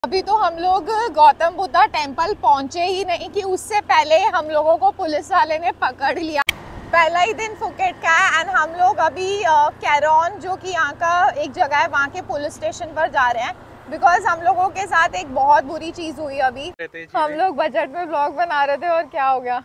अभी तो हम लोग गौतम बुद्धा टेम्पल पहुंचे ही नहीं कि उससे पहले हम लोगों को पुलिस वाले ने पकड़ लिया। पहला ही दिन फुकेट का है एंड हम लोग अभी कैरॉन जो कि यहाँ का एक जगह है वहाँ के पुलिस स्टेशन पर जा रहे हैं बिकॉज हम लोगों के साथ एक बहुत बुरी चीज़ हुई। अभी हम लोग बजट में व्लॉग बना रहे थे और क्या हो गया।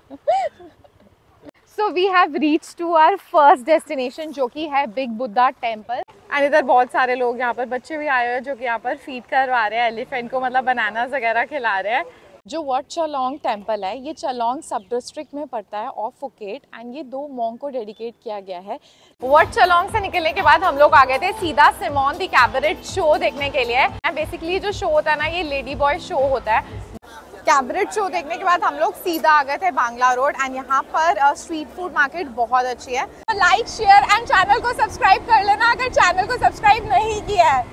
So we have reached to our first destination जो कि है बिग बुद्धा टेम्पल एंड इधर बहुत सारे लोग यहाँ पर बच्चे भी आए हुए हैं जो कि यहाँ पर फीड करवा रहे हैं एलिफेंट को, मतलब बनानास वगैरह खिला रहे हैं। जो वट चलोंग टेम्पल है ये चलोंग सब डिस्ट्रिक्ट में पड़ता है ऑफ फुकेट एंड ये 2 मॉन्क को डेडिकेट किया गया है। वट चलोंग से निकलने के बाद हम लोग आ गए थे सीधा सिमोन द कैबरेट शो देखने के लिए। बेसिकली जो शो होता है ना ये लेडी बॉय शो होता है। कैबरेट शो देखने के बाद हम लोग सीधा आ गए थे बांग्ला रोड एंड यहाँ पर स्ट्रीट फूड मार्केट बहुत अच्छी है। तो लाइक शेयर एंड चैनल को सब्सक्राइब कर लेना अगर चैनल को सब्सक्राइब नहीं किया है।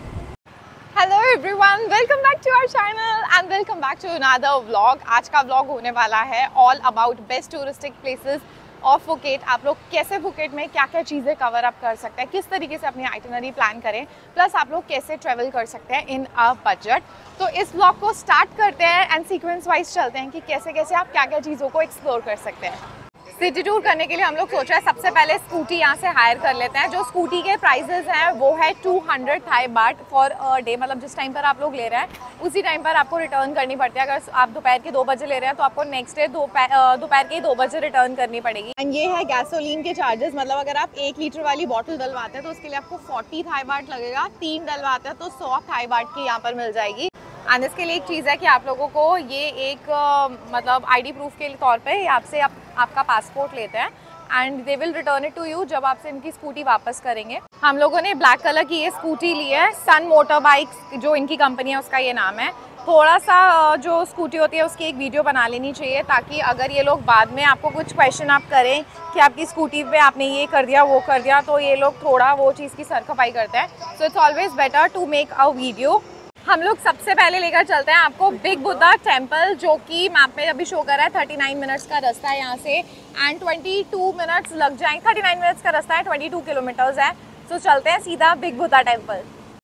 Hello everyone, welcome back to our channel and welcome back to another vlog. आज का व्लॉग होने वाला है all about best touristic places of Phuket. आप लोग कैसे फुकेट में क्या क्या चीज़ें कवर अप कर सकते हैं, किस तरीके से अपनी आइटिनरी प्लान करें, प्लस आप लोग कैसे ट्रैवल कर सकते हैं इन अ बजट। तो इस व्लॉग को स्टार्ट करते हैं एंड सीक्वेंस वाइज चलते हैं कि कैसे कैसे आप क्या क्या चीज़ों को एक्सप्लोर कर सकते हैं। सिटी टूर करने के लिए हम लोग सोच रहे हैं सबसे पहले स्कूटी यहाँ से हायर कर लेते हैं। जो स्कूटी के प्राइसेस हैं वो है 200 थाई बाट फॉर अ डे, मतलब जिस टाइम पर आप लोग ले रहे हैं उसी टाइम पर आपको रिटर्न करनी पड़ती है। अगर आप दोपहर के 2 बजे ले रहे हैं तो आपको नेक्स्ट डे दोपहर के 2 बजे रिटर्न करनी पड़ेगी। एंड ये है गैसोलीन के चार्जेस, मतलब अगर आप 1 लीटर वाली बॉटल डलवाते हैं तो उसके लिए आपको 40 थाई बाट लगेगा। 3 डलवाते हैं तो 100 थाई बाट की यहाँ पर मिल जाएगी। एंड इसके लिए एक चीज़ है कि आप लोगों को ये एक मतलब आईडी प्रूफ के तौर पे आपसे आपका पासपोर्ट लेते हैं and they will return it to you जब आपसे इनकी स्कूटी वापस करेंगे। हम लोगों ने ब्लैक कलर की ये स्कूटी ली है, सन मोटर बाइक्स जो इनकी कंपनी है उसका ये नाम है। थोड़ा सा जो स्कूटी होती है उसकी एक वीडियो बना लेनी चाहिए ताकि अगर ये लोग बाद में आपको कुछ क्वेश्चन आप करें कि आपकी स्कूटी पे आपने ये कर दिया वो कर दिया तो ये लोग थोड़ा वो चीज़ की सरखपाई करते हैं। So it's always better to make a video. हम लोग सबसे पहले लेकर चलते हैं आपको बिग बुद्धा टेम्पल जो कि मैप में अभी शो कर रहा है 39 मिनट्स का रास्ता है यहाँ से एंड 22 मिनट्स लग जाएंगे। 39 मिनट्स का रास्ता है, 22 किलोमीटर्स है। सो चलते हैं सीधा बिग बुद्धा टेम्पल।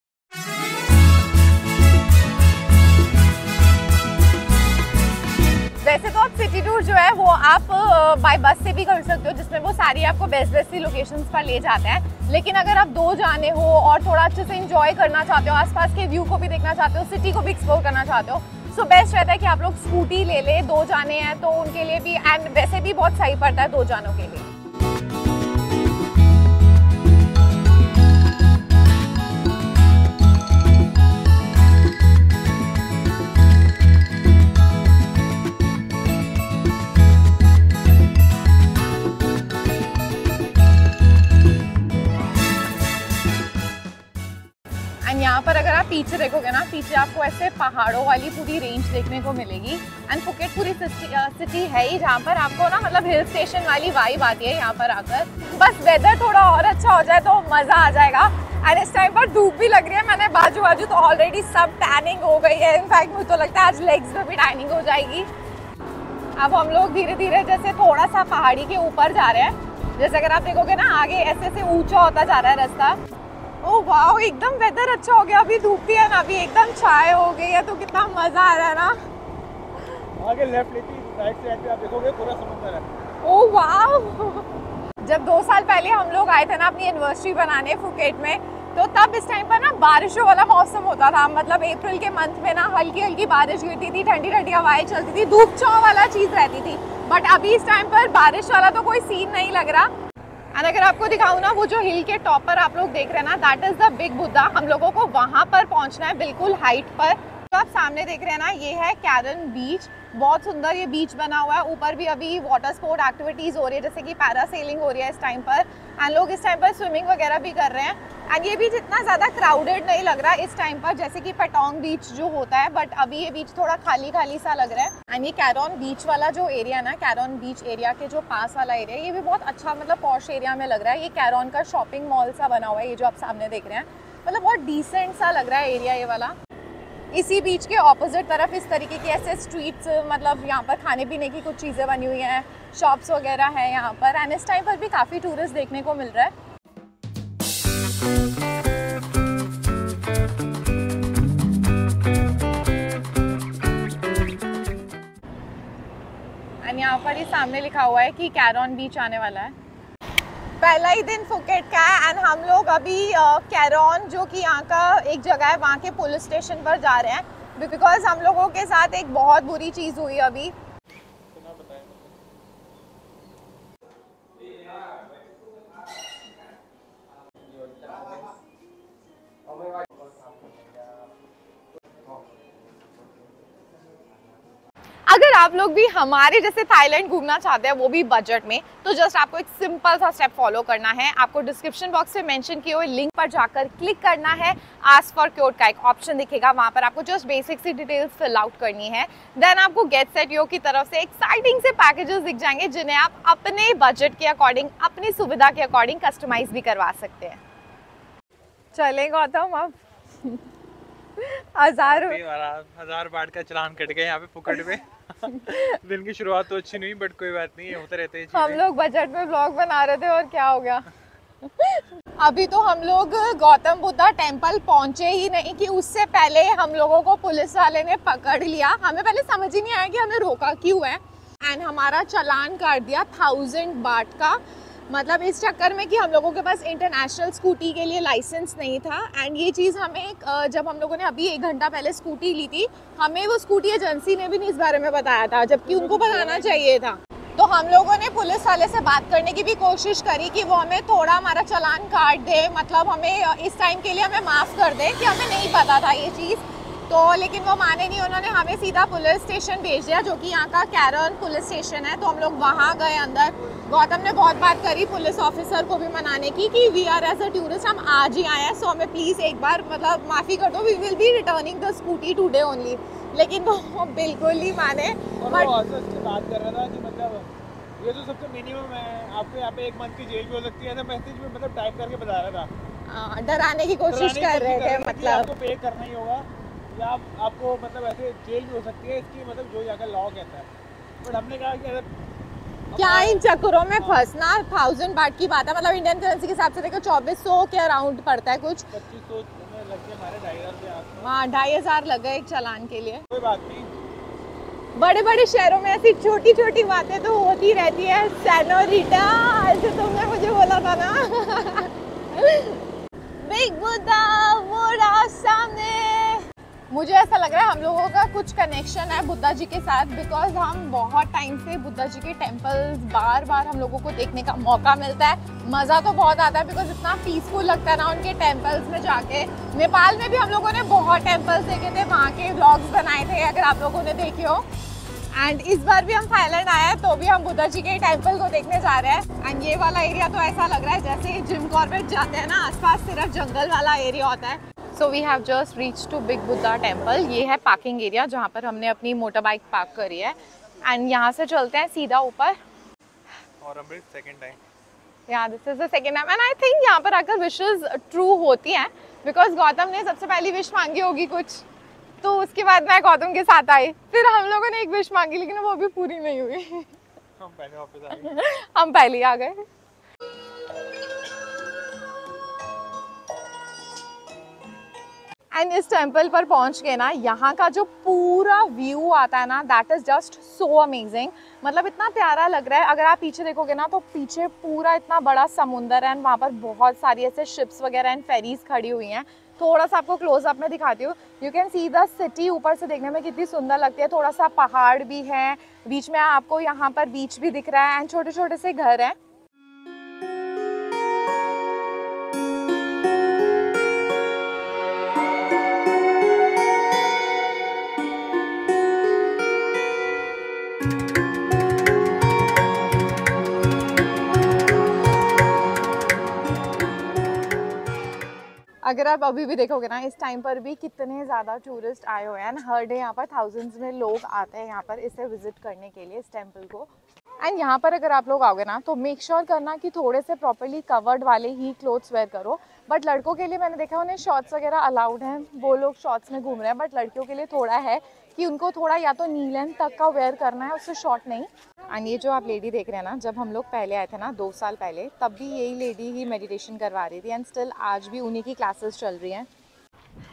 वैसे तो आप सिटी टूर जो है वो आप बाय बस से भी कर सकते हो जिसमें वो सारी आपको बेस्ट सी लोकेशंस पर ले जाते हैं। लेकिन अगर आप 2 जाने हो और थोड़ा अच्छे से एंजॉय करना चाहते हो, आसपास के व्यू को भी देखना चाहते हो, सिटी को भी एक्सप्लोर करना चाहते हो, सो बेस्ट रहता है कि आप लोग स्कूटी ले ले। 2 जाने हैं तो उनके लिए भी एंड वैसे भी बहुत सही पड़ता है 2 जानों के लिए। यहाँ पर अगर आप पीछे देखोगे ना, पीछे आपको ऐसे पहाड़ों वाली पूरी रेंज देखने को मिलेगी एंड फुकेट पूरी सिटी है ही जहाँ पर आपको ना मतलब हिल स्टेशन वाली वाइब आती है यहाँ पर आकर। बस वेदर थोड़ा और अच्छा हो जाए तो मज़ा आ जाएगा। एंड इस टाइम पर धूप भी लग रही है, मैंने बाजू बाजू तो ऑलरेडी सब टैनिंग हो गई है। इनफैक्ट मुझे तो लगता है आज लेग्स में भी टैनिंग हो जाएगी। अब हम लोग धीरे धीरे जैसे थोड़ा सा पहाड़ी के ऊपर जा रहे हैं। जैसे अगर आप देखोगे ना आगे ऐसे ऐसे ऊँचा होता जा रहा है रास्ता। ओह वाह, एकदम वेदर अच्छा हो गया। अभी धूप भी है ना, अभी एकदम छाए हो गई है तो कितना मजा आ रहा है ना। आगे लेफ्ट लेती राइट साइड पे आप देखोगे पूरा समुद्र है। ओह वाह, जब 2 साल पहले हम लोग आए थे ना अपनी एनिवर्सरी बनाने फुकेट में तो तब इस टाइम पर ना बारिशों वाला मौसम होता था। मतलब अप्रैल के मंथ में ना हल्की हल्की बारिश गिरती थी, ठंडी ठंडी हवाएं चलती थी, धूप छांव वाला चीज़ रहती थी। बट अभी इस टाइम पर बारिश वाला तो कोई सीन नहीं लग रहा। एंड अगर आपको दिखाऊं ना वो जो हिल के टॉप पर आप लोग देख रहे हैं ना, that is the big Buddha. हम लोगों को वहां पर पहुंचना है बिल्कुल हाइट पर। तो आप सामने देख रहे हैं ना, ये है कैरन बीच। बहुत सुंदर ये बीच बना हुआ है। ऊपर भी अभी वाटर स्पोर्ट एक्टिविटीज हो रही है जैसे कि पैरासेलिंग हो रही है इस टाइम पर एंड लोग इस टाइम पर स्विमिंग वगैरह भी कर रहे हैं। एंड ये बीच इतना ज़्यादा क्राउडेड नहीं लग रहा इस टाइम पर जैसे कि पेटोंग बीच जो होता है, बट अभी ये बीच थोड़ा खाली खाली सा लग रहा है। एंड ये कैरॉन बीच वाला जो एरिया ना, कैरॉन बीच एरिया के जो पास वाला एरिया, ये भी बहुत अच्छा मतलब पॉश एरिया में लग रहा है। ये कैरॉन का शॉपिंग मॉल सा बना हुआ है, ये जो आप सामने देख रहे हैं, मतलब बहुत डिसेंट सा लग रहा है एरिया ये वाला। इसी बीच के ऑपोजिट तरफ इस तरीके की ऐसे स्ट्रीट्स, मतलब यहाँ पर खाने पीने की कुछ चीज़ें बनी हुई हैं, शॉप्स वगैरह है यहाँ पर। एंड इस टाइम पर भी काफ़ी टूरिस्ट देखने को मिल रहा है। पर ही सामने लिखा हुआ है कि कैरॉन बीच आने वाला है। पहला ही दिन फुकेट का है एंड हम लोग अभी कैरॉन जो कि यहाँ का एक जगह है वहाँ के पुलिस स्टेशन पर जा रहे हैं बिकॉज हम लोगों के साथ एक बहुत बुरी चीज़ हुई अभी। अगर आप लोग भी हमारे जैसे थाईलैंड घूमना चाहते हैं वो भी बजट में, तो जस्ट आपको एक सिंपल सा स्टेप फॉलो करना है। आपको डिस्क्रिप्शन बॉक्स में मेंशन किए हुए लिंक पर जाकर क्लिक करना है। आस्क फॉर क्योट का एक ऑप्शन दिखेगा, वहां पर आपको जस्ट बेसिक सी डिटेल्स फिल आउट करनी है। देन आपको गेट सेट यो की तरफ से एक्साइटिंग से पैकेजेस दिख जाएंगे जिन्हें आप अपने बजट के अकॉर्डिंग, अपनी सुविधा के अकॉर्डिंग कस्टमाइज भी करवा सकते हैं। चले गौतम अब 1000 बात का चलान कट गए यहाँ पे फुकट में। दिन की शुरुआत तो अच्छी नहीं बट कोई बात नहीं है, होते रहते हैं। हम लोग बजट में व्लॉग बना रहे थे और क्या हो गया। अभी तो हम लोग गौतम बुद्धा टेम्पल पहुंचे ही नहीं कि उससे पहले हम लोगों को पुलिस वाले ने पकड़ लिया। हमें पहले समझ ही नहीं आया कि हमें रोका क्यों है एंड हमारा चालान काट दिया 1000 बाट का। मतलब इस चक्कर में कि हम लोगों के पास इंटरनेशनल स्कूटी के लिए लाइसेंस नहीं था एंड ये चीज़ हमें जब हम लोगों ने अभी 1 घंटा पहले स्कूटी ली थी, हमें वो स्कूटी एजेंसी ने भी नहीं इस बारे में बताया था, जबकि उनको बताना चाहिए था। तो हम लोगों ने पुलिस वाले से बात करने की भी कोशिश करी कि वो हमें थोड़ा हमारा चालान काट दे, मतलब हमें इस टाइम के लिए हमें माफ़ कर दे कि हमें नहीं पता था ये चीज़। तो लेकिन वो माने नहीं, उन्होंने हमें सीधा पुलिस स्टेशन भेज दिया जो कि यहाँ का कैरन पुलिस स्टेशन है। तो हम लोग वहाँ गए अंदर। गौतम ने बहुत बात करी पुलिस ऑफिसर को भी मनाने की कि we are as a tourist, हम आज ही आए हैं, सो हमें प्लीज़ एक बार मतलब माफ़ी कर दो, we will be returning the scooty today only. लेकिन वो बिल्कुल नहीं माने। और वो बात कर रहा था कि मतलब ये तो सबसे मिनिमम है, आपको यहाँ पे 1 मंथ की जेल भी हो सकती है। मैसेज में मतलब टाइप करके बता रहा था, डराने की कोशिश कर रहे थे, मतलब आपको पे करना ही होगा या आपको मतलब ऐसे जेल भी हो सकती है इसकी, मतलब जो यहाँ का लॉ कहता है। बट हमने कहा कि अगर क्या इन चक्करों में फंसना। 1000 बात की बात है, मतलब इंडियन करेंसी के हिसाब से देखो 2400 के अराउंड पड़ता है कुछ। 2500 लग गए हमारे 2500 के आसपास। हाँ 2500 लग गए एक चालान के लिए। कोई बात नहीं, बड़े बड़े शहरों में ऐसी छोटी छोटी बातें तो होती रहती है। सेनोरिटा ऐसे तुमने मुझे बोला था ना। बिग बुद्धा वो रहा सामने। मुझे ऐसा लग रहा है हम लोगों का कुछ कनेक्शन है बुद्धा जी के साथ, बिकॉज हम बहुत टाइम से बुद्धा जी के टेम्पल्स बार बार हम लोगों को देखने का मौका मिलता है। मज़ा तो बहुत आता है बिकॉज इतना पीसफुल लगता है ना उनके टेम्पल्स में जाके। नेपाल में भी हम लोगों ने बहुत टेम्पल्स देखे थे, वहाँ के व्लॉग्स बनाए थे अगर आप लोगों ने देखे हो। एंड इस बार भी हम थाईलैंड आए हैं तो भी हम बुद्धा जी के टेम्पल को देखने जा रहे हैं। एंड ये वाला एरिया तो ऐसा लग रहा है जैसे जिम कॉर्बेट जाते हैं ना, आसपास सिर्फ जंगल वाला एरिया होता है। So we have just reach to big Buddha temple. ये है पार्किंग एरिया जहाँ पर हमने अपनी मोटर बाइक पार्क करी है एंड यहाँ से चलते हैं सीधा ऊपर। और अमृत सेकंड टाइम, या this is the second time and I think यहाँ पर आकर विशेस ट्रू होती हैं बिकॉज गौतम ने सबसे पहली विश मांगी होगी कुछ, तो उसके बाद मैं गौतम के साथ आई, फिर हम लोगों ने एक विश मांगी लेकिन वो भी पूरी नहीं हुई। हम पहले वापस आ गए। हम पहले ही आ गए। एंड इस टेम्पल पर पहुंच के ना यहाँ का जो पूरा व्यू आता है ना, that is just so amazing. मतलब इतना प्यारा लग रहा है। अगर आप पीछे देखोगे ना तो पीछे पूरा इतना बड़ा समुंदर है एंड वहाँ पर बहुत सारी ऐसे शिप्स वगैरह एंड फेरीज खड़ी हुई हैं। थोड़ा सा आपको क्लोज अप में दिखाती हूँ। You can see the city ऊपर से देखने में कितनी सुंदर लगती है। थोड़ा सा पहाड़ भी है, बीच में आपको यहाँ पर बीच भी दिख रहा है एंड छोटे छोटे से घर हैं। अगर आप अभी भी देखोगे ना इस टाइम पर भी कितने ज़्यादा टूरिस्ट आए हुए हैं। हर डे यहाँ पर थाउजेंड्स में लोग आते हैं यहाँ पर इसे विजिट करने के लिए, इस टेम्पल को। एंड यहाँ पर अगर आप लोग आओगे ना तो मेक श्योर करना कि थोड़े से प्रॉपर्ली कवर्ड वाले ही क्लोथ्स वेयर करो। बट लड़कों के लिए मैंने देखा उन्हें शॉर्ट्स वगैरह अलाउड हैं, वो लोग शॉर्ट्स में घूम रहे हैं। बट लड़कियों के लिए थोड़ा है कि उनको थोड़ा या तो नी लेंथ तक का वेयर करना है, उससे शॉर्ट नहीं। एंड ये जो आप लेडी देख रहे हैं ना, जब हम लोग पहले आए थे ना 2 साल पहले, तब भी यही लेडी ही मेडिटेशन करवा रही थी एंड स्टिल आज भी उन्हीं की क्लासेस चल रही हैं।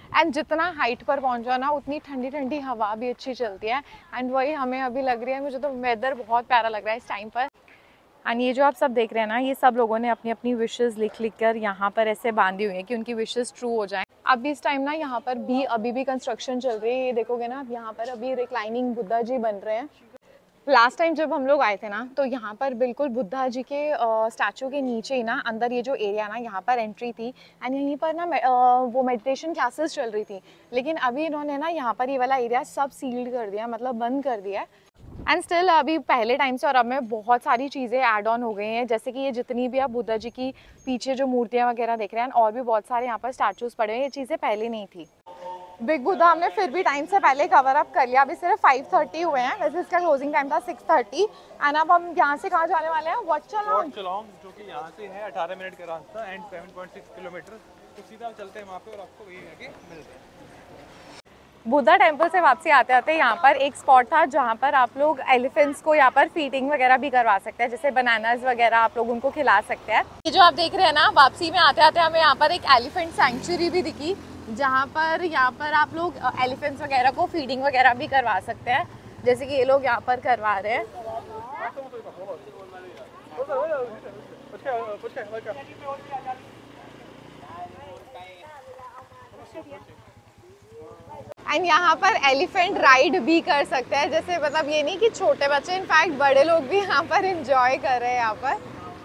एंड जितना हाइट पर पहुंचो ना उतनी ठंडी ठंडी हवा भी अच्छी चलती है। एंड वही हमें अभी लग रही है, मुझे तो वेदर बहुत प्यारा लग रहा है इस टाइम पर। एंड ये जो आप सब देख रहे हैं ना, ये सब लोगों ने अपनी अपनी विशेस लिख लिख कर यहाँ पर ऐसे बांधी हुई है कि उनकी विशेस ट्रू हो जाए। अभी इस टाइम ना यहाँ पर भी अभी भी कंस्ट्रक्शन चल रही है। ये देखोगे ना आप, यहाँ पर अभी रिक्लाइनिंग बुद्धा जी बन रहे हैं। लास्ट टाइम जब हम लोग आए थे ना, तो यहाँ पर बिल्कुल बुद्धा जी के स्टैचू के नीचे ही ना अंदर ये जो एरिया ना, यहाँ पर एंट्री थी। एंड यहीं पर ना वो मेडिटेशन क्लासेस चल रही थी। लेकिन अभी इन्होंने ना यहाँ पर ये वाला एरिया सब सील्ड कर दिया, मतलब बंद कर दिया। एंड स्टिल अभी पहले टाइम से और अब में बहुत सारी चीज़ें ऐड ऑन हो गई हैं, जैसे कि ये जितनी भी आप बुद्धा जी की पीछे जो मूर्तियाँ वगैरह देख रहे हैं, और भी बहुत सारे यहाँ पर स्टैचूज पड़े हैं। ये चीज़ें पहले नहीं थी। बिग बुद्धा हमने फिर भी टाइम से पहले कवर अप कर लिया। अभी सिर्फ 5:30 हुए हैं, वैसे इसका क्लोजिंग टाइम था 6:30। एंड अब हम यहाँ से कहाँ जाने वाले हैं? वॉट चलोंग, जो कि यहाँ से है 18 मिनट का रास्ता एंड 7.6 किलोमीटर। तो सीधा चलते हैं वहाँ पे और आपको वही आगे मिलते हैं। बुद्धा टेम्पल से वापसी आते आते यहाँ पर एक स्पॉट था जहाँ पर आप लोग एलिफेंट्स को यहाँ पर फीडिंग वगैरह भी करवा सकते हैं, जैसे बनानास वगैरह आप लोग उनको खिला सकते हैं। ये जो आप देख रहे हैं ना, वापसी में आते आते हमें यहाँ पर एक एलिफेंट सैंक्चुरी भी दिखी, जहाँ पर यहाँ पर आप लोग एलिफेंट्स वगैरह को फीडिंग वगैरह भी करवा सकते हैं, जैसे कि ये लोग यहाँ पर करवा रहे हैं। एंड यहाँ पर एलिफेंट राइड भी कर सकते हैं, जैसे मतलब ये नहीं कि छोटे बच्चे, इनफैक्ट बड़े लोग भी यहाँ पर एंजॉय कर रहे हैं यहाँ पर।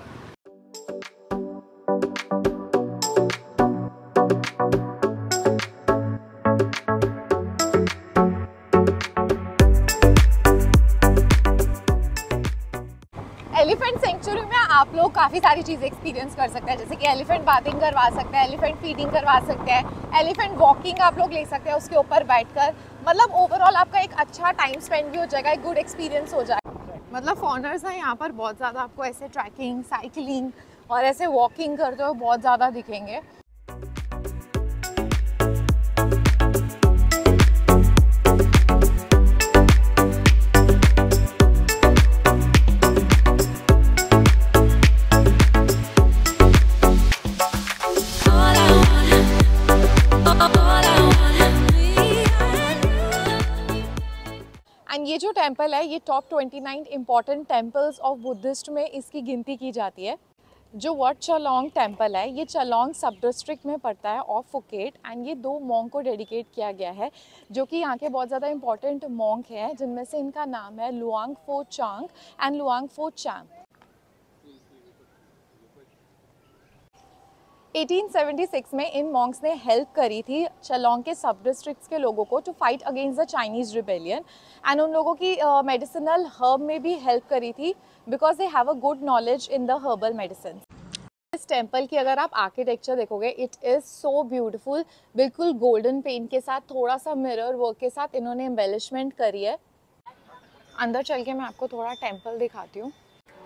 एलिफेंट सेंचुरी में आप लोग काफ़ी सारी चीज़ें एक्सपीरियंस कर सकते हैं, जैसे कि एलिफेंट बाथिंग करवा सकते हैं, एलिफेंट फीडिंग करवा सकते हैं, एलिफेंट वॉकिंग आप लोग ले सकते हैं उसके ऊपर बैठकर। मतलब ओवरऑल आपका एक अच्छा टाइम स्पेंड भी हो जाएगा, एक गुड एक्सपीरियंस हो जाएगा। मतलब फॉरनर्स हैं यहाँ पर बहुत ज़्यादा, आपको ऐसे ट्रैकिंग, साइकिलिंग और ऐसे वॉकिंग करते हुए बहुत ज़्यादा दिखेंगे। ये जो टेम्पल है, ये top 29 important temples of Buddhist में इसकी गिनती की जाती है। जो वॉट चलोंग टेम्पल है, ये चलोंग सब डिस्ट्रिक्ट में पड़ता है ऑफ फुकेट। एंड ये 2 मॉन्क को डेडिकेट किया गया है, जो कि यहाँ के बहुत ज़्यादा इंपॉर्टेंट मॉन्क हैं, जिनमें से इनका नाम है Luang Pho Chang and Luang Pho Chaeng. 1876 में इन मॉन्क्स ने हेल्प करी थी चलोंग के सब डिस्ट्रिक्ट्स के लोगों को to fight against the Chinese rebellion. And उन लोगों की मेडिसिनल हर्ब में भी हेल्प करी थी, because they have a good knowledge in the herbal medicine. इस टेम्पल की अगर आप आर्किटेक्चर देखोगे, इट इज़ सो ब्यूटीफुल। बिल्कुल गोल्डन पेंट के साथ, थोड़ा सा मिरर वर्क के साथ इन्होंने एम्बेलिशमेंट करी है। अंदर चल के मैं आपको थोड़ा टेम्पल दिखाती हूँ।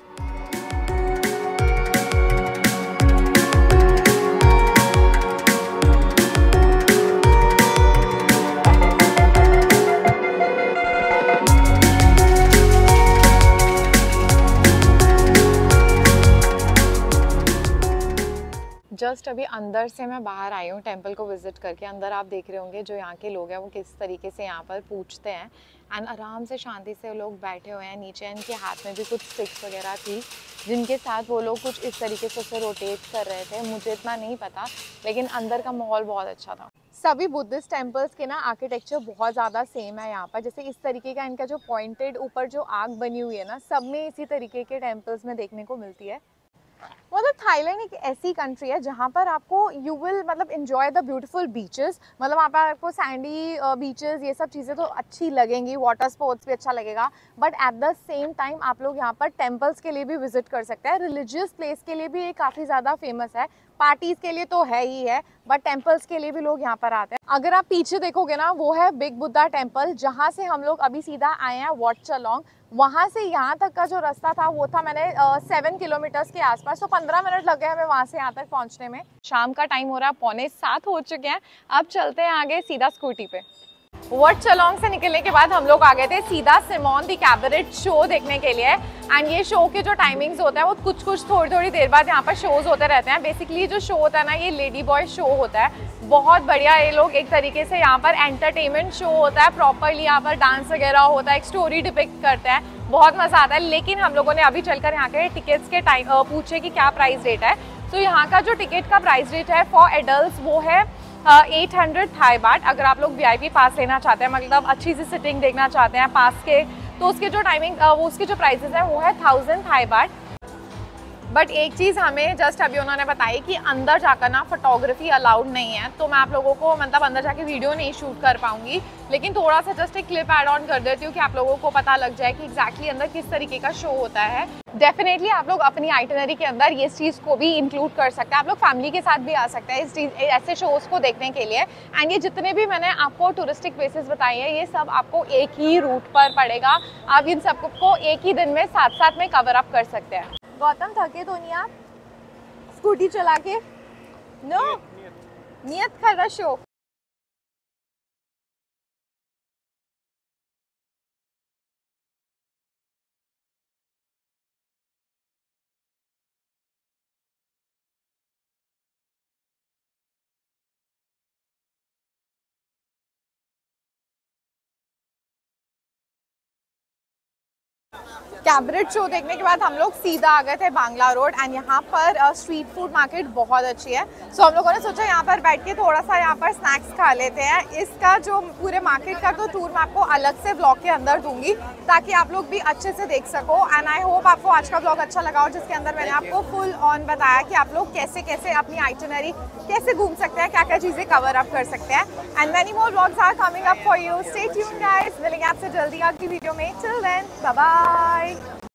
जस्ट अभी अंदर से मैं बाहर आई हूँ टेंपल को विजिट करके। अंदर आप देख रहे होंगे जो यहाँ के लोग हैं वो किस तरीके से यहाँ पर पूछते हैं। एंड आराम से शांति से लोग बैठे हुए हैं नीचे। इनके हाथ में भी कुछ स्टिक्स वगैरह थी, जिनके साथ वो लोग कुछ इस तरीके से उसे रोटेट कर रहे थे। मुझे इतना नहीं पता, लेकिन अंदर का माहौल बहुत अच्छा था। सभी बुद्धिस्ट टेम्पल्स के ना आर्किटेक्चर बहुत ज़्यादा सेम है यहाँ पर। जैसे इस तरीके का इनका जो पॉइंटेड ऊपर जो आग बनी हुई है ना, सब में इसी तरीके के टेम्पल्स में देखने को मिलती है। मतलब थाईलैंड एक ऐसी कंट्री है जहाँ पर आपको यू विल मतलब एंजॉय द ब्यूटीफुल बीचेस। मतलब वहाँ पर आपको सैंडी बीचेस ये सब चीज़ें तो अच्छी लगेंगी, वाटर स्पोर्ट्स भी अच्छा लगेगा, but at the same time आप लोग यहाँ पर टेम्पल्स के लिए भी विजिट कर सकते हैं। रिलीजियस प्लेस के लिए भी ये काफ़ी ज़्यादा फेमस है। पार्टीज़ के लिए तो है ही है, बट टेम्पल्स के लिए भी लोग यहाँ पर आते हैं। अगर आप पीछे देखोगे ना, वो है बिग बुद्धा टेम्पल, जहाँ से हम लोग अभी सीधा आए हैं वॉट चलोंग। वहाँ से यहाँ तक का जो रास्ता था वो था मैंने 7 किलोमीटर्स के आसपास, तो 15 मिनट लगे हमें वहाँ से यहाँ तक पहुँचने में। शाम का टाइम हो रहा है, 6:45 हो चुके हैं। अब चलते हैं आगे सीधा स्कूटी पे। वर्ट चलोंग से निकलने के बाद हम लोग आ गए थे सीधा सिमोन द कैबरेट शो देखने के लिए। एंड ये शो के जो टाइमिंग्स होता है वो कुछ थोड़ी देर बाद यहाँ पर शोज होते रहते हैं। बेसिकली जो शो होता है ना, ये लेडी बॉय शो होता है, बहुत बढ़िया। ये लोग एक तरीके से यहाँ पर एंटरटेनमेंट शो होता है, प्रॉपरली यहाँ पर डांस वगैरह होता है, एक स्टोरी डिपिक्ट करते हैं, बहुत मजा आता है। लेकिन हम लोगों ने अभी चलकर यहाँ के टिकट्स के टाइम पूछे कि क्या प्राइस रेट है। तो यहाँ का जो टिकट का प्राइस रेट है फॉर एडल्ट वो है 800 थाई बाट। अगर आप लोग VIP पास लेना चाहते हैं, मतलब अच्छी सी सिटिंग देखना चाहते हैं पास के, तो उसके जो टाइमिंग उसके जो प्राइसेस हैं वो है 1000 थाई बाट। बट एक चीज़ हमें जस्ट अभी उन्होंने बताई कि अंदर जाकर ना फोटोग्राफी अलाउड नहीं है, तो मैं आप लोगों को मतलब अंदर जाके वीडियो नहीं शूट कर पाऊंगी, लेकिन थोड़ा सा जस्ट एक क्लिप ऐड ऑन कर देती हूँ कि आप लोगों को पता लग जाए कि एग्जैक्टली अंदर किस तरीके का शो होता है। डेफिनेटली आप लोग अपनी आइटनरी के अंदर ये चीज़ को भी इंक्लूड कर सकते हैं। आप लोग फैमिली के साथ भी आ सकते हैं इस चीज़ ऐसे शोज़ को देखने के लिए। एंड ये जितने भी मैंने आपको टूरिस्टिक प्लेसेस बताए हैं, ये सब आपको एक ही रूट पर पड़ेगा। आप इन सबको एक ही दिन में साथ साथ में कवर अप कर सकते हैं। गौतम, थके तो नहीं आप स्कूटी चला के? नो, नियत कर रहा शो। कैबरेट शो देखने के बाद हम लोग सीधा आ गए थे बांग्ला रोड। एंड यहाँ पर स्ट्रीट फूड मार्केट बहुत अच्छी है, सो हम लोगों ने सोचा यहाँ पर बैठ के थोड़ा सा यहाँ पर स्नैक्स खा लेते हैं। इसका जो पूरे मार्केट का तो टूर मैं आपको अलग से ब्लॉग के अंदर दूंगी, ताकि आप लोग भी अच्छे से देख सको। एंड आई होप आपको आज का ब्लॉग अच्छा लगा हो, जिसके अंदर मैंने आपको फुल ऑन बताया कि आप लोग कैसे कैसे अपनी आइटनरी कैसे घूम सकते हैं, क्या क्या चीज़ें कवर अप कर सकते हैं। And many more blogs are coming up for you. Stay tuned guys, मिलेंगे आपसे जल्दी अगली वीडियो में। Till then, bye bye.